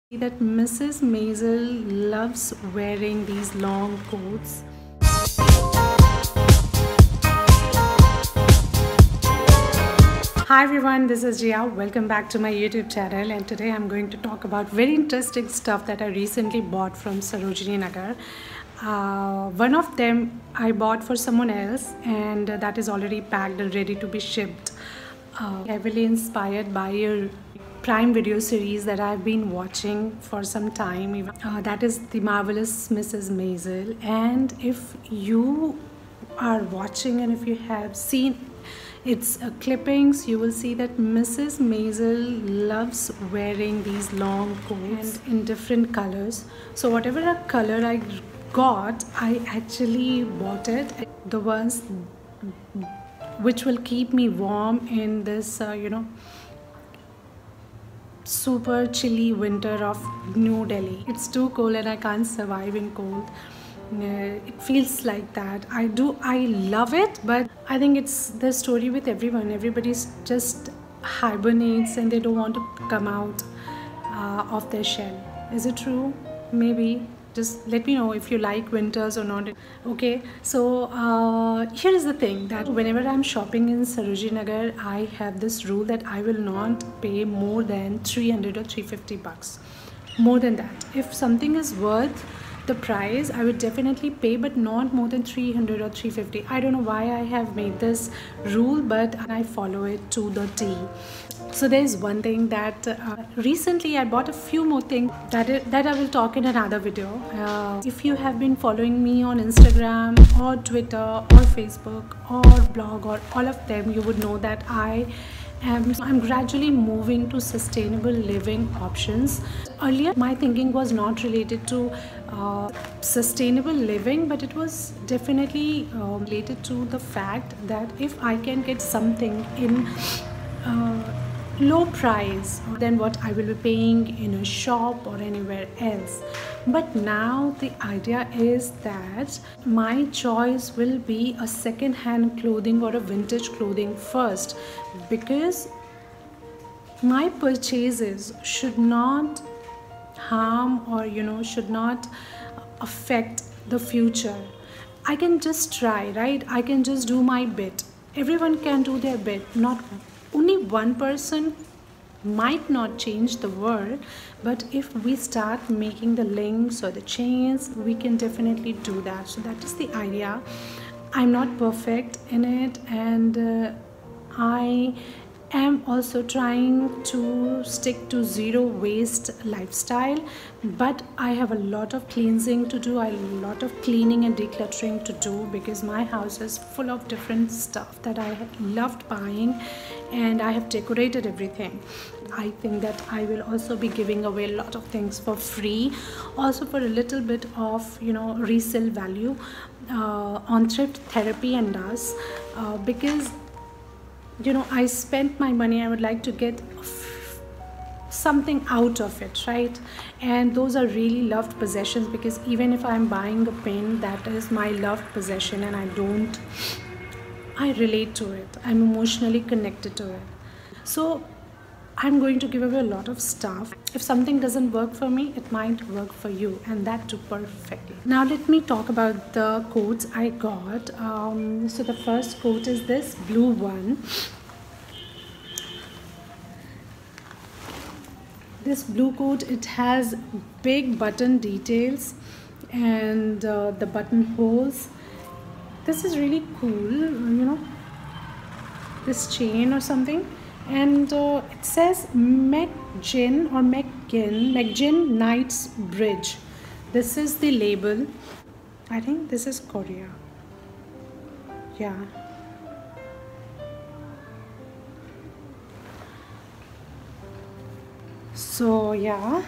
That Mrs. Maisel loves wearing these long coats. Hi everyone, this is Jiya. Welcome back to my YouTube channel, and today I'm going to talk about very interesting stuff that I recently bought from Sarojini Nagar. One of them I bought for someone else, and that is already packed and ready to be shipped. Heavily inspired by a Prime Video series that I've been watching for some time. That is The Marvelous Mrs. Maisel. And if you are watching and if you have seen its clippings, you will see that Mrs. Maisel loves wearing these long coats and in different colors. So whatever color I got, I actually bought it. The ones which will keep me warm in this super chilly winter of New Delhi. It's too cold and I can't survive in cold. It feels like that. I love it, but I think it's the story with everyone. Everybody's just hibernates and they don't want to come out of their shell. Is it true? Maybe. Just let me know if you like winters or not. Okay, so here is the thing, that whenever I'm shopping in Sarojini Nagar, I have this rule that I will not pay more than 300 or 350 bucks. More than that. If something is worth the price, I would definitely pay, but not more than 300 or 350. I don't know why I have made this rule, but I follow it to the T. So there's one thing that recently I bought a few more things that I will talk in another video. If you have been following me on Instagram or Twitter or Facebook or blog or all of them, you would know that I'm gradually moving to sustainable living options. Earlier, my thinking was not related to sustainable living, but it was definitely related to the fact that if I can get something in low price than what I will be paying in a shop or anywhere else. But now the idea is that my choice will be a second-hand clothing or a vintage clothing first, because my purchases should not harm or should not affect the future. I can just try, right? I can just do my bit. Everyone can do their bit. Not only one person might not change the world, but if we start making the links or the chains, we can definitely do that. So that is the idea. I'm not perfect in it, and I am also trying to stick to zero waste lifestyle, but I have a lot of cleansing to do, a lot of cleaning and decluttering to do, because my house is full of different stuff that I have loved buying, and I have decorated everything. I think that I will also be giving away a lot of things for free, also for a little bit of resale value on Thrift Therapy and us, because I spent my money. I would like to get something out of it, right? And those are really loved possessions, because even if I'm buying a pen, that is my loved possession, and I relate to it. I'm emotionally connected to it. So I'm going to give away a lot of stuff. If something doesn't work for me, it might work for you, and that too perfectly. Now let me talk about the coats I got. So the first coat is this blue one. This blue coat, it has big button details and the button holes. This is really cool, this chain or something. And it says McGinn Knight's Bridge. This is the label. I think this is Korea. Yeah. So yeah.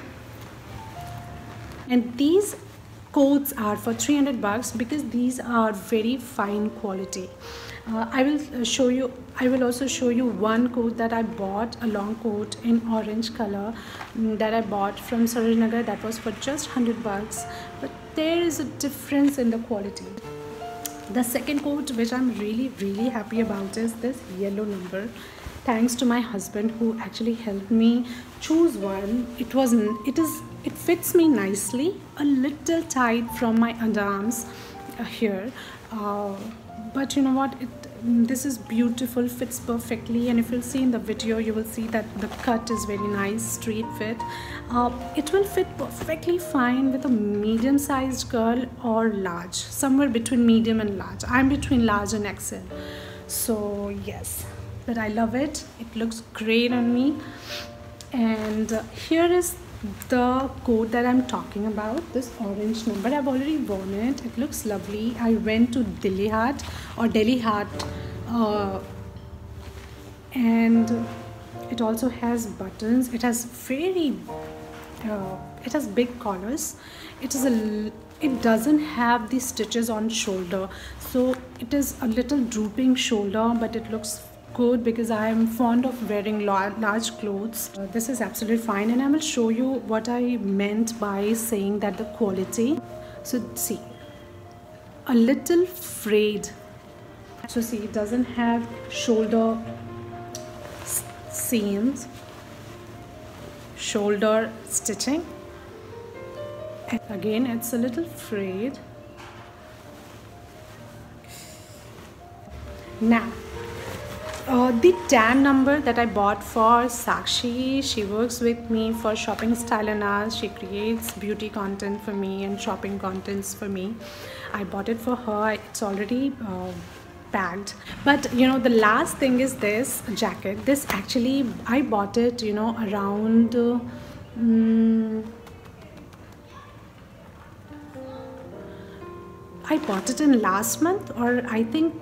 And these coats are for 300 bucks, because these are very fine quality. I will also show you one coat that I bought, a long coat in orange color that I bought from Sarojini Nagar. That was for just 100 bucks, but there is a difference in the quality. The second coat which I'm really happy about is this yellow number. Thanks to my husband who actually helped me choose one. It is it fits me nicely, a little tight from my underarms here, but you know what, this is beautiful, fits perfectly, and if you'll see in the video you will see that the cut is very nice, straight fit. It will fit perfectly fine with a medium sized girl or large, somewhere between medium and large. I'm between large and XL, so yes, but I love it. It looks great on me. And here is the coat that I'm talking about, this orange number. I've already worn it. It looks lovely. I went to Delhi Hat, and it also has buttons. It has it has big collars. It doesn't have the stitches on shoulder, so it is a little drooping shoulder, but it looks good because I am fond of wearing large clothes. This is absolutely fine, and I will show you what I meant by saying that the quality. So see, a little frayed. So see, it doesn't have shoulder seams, shoulder stitching. And again, it's a little frayed. Now, the tan number that I bought for Sakshi, she works with me for Shopping Style and Art. She creates beauty content for me and shopping contents for me. I bought it for her. It's already packed. But you know, the last thing is this jacket. This actually, I bought it, you know, around I bought it in last month, or I think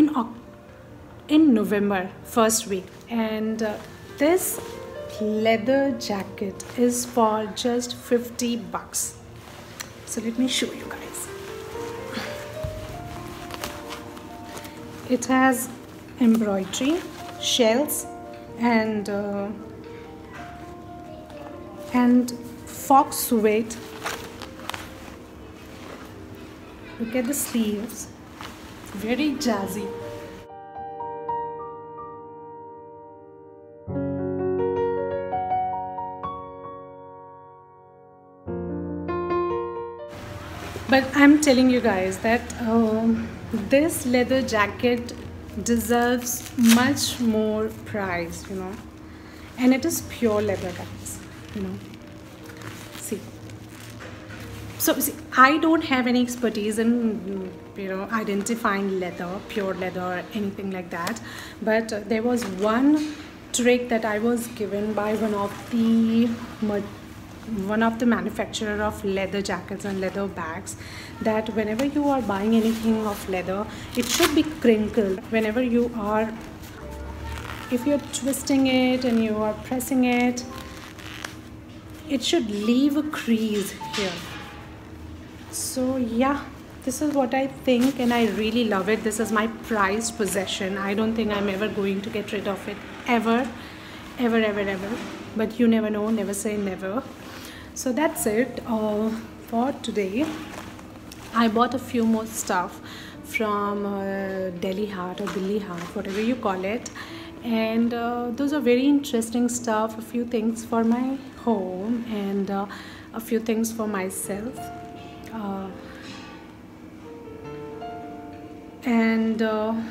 in November, first week. And this leather jacket is for just 50 bucks. So let me show you guys. It has embroidery, shells, and fox suede. Look at the sleeves, very jazzy. But I'm telling you guys that this leather jacket deserves much more price, you know, and it is pure leather, guys, you know. See, so see, I don't have any expertise in, you know, identifying leather, pure leather, or anything like that, but there was one trick that I was given by one of the manufacturer of leather jackets and leather bags, that whenever you are buying anything of leather, it should be crinkled. Whenever you are, if you're twisting it and you are pressing it, it should leave a crease here. So yeah, this is what I think, and I really love it. This is my prized possession. I don't think I'm ever going to get rid of it, ever. But you never know, never say never. So that's it for today. I bought a few more stuff from Delhi Hat or Delhi Hat, whatever you call it, and those are very interesting stuff. A few things for my home and a few things for myself, and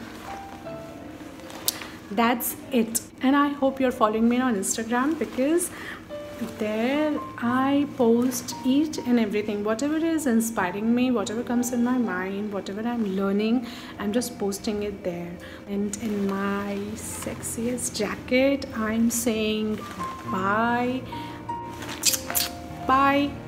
that's it. And I hope you're following me on Instagram, because there I post each and everything, whatever is inspiring me, whatever comes in my mind, whatever I'm learning, I'm just posting it there. And in my sexiest jacket, I'm saying bye.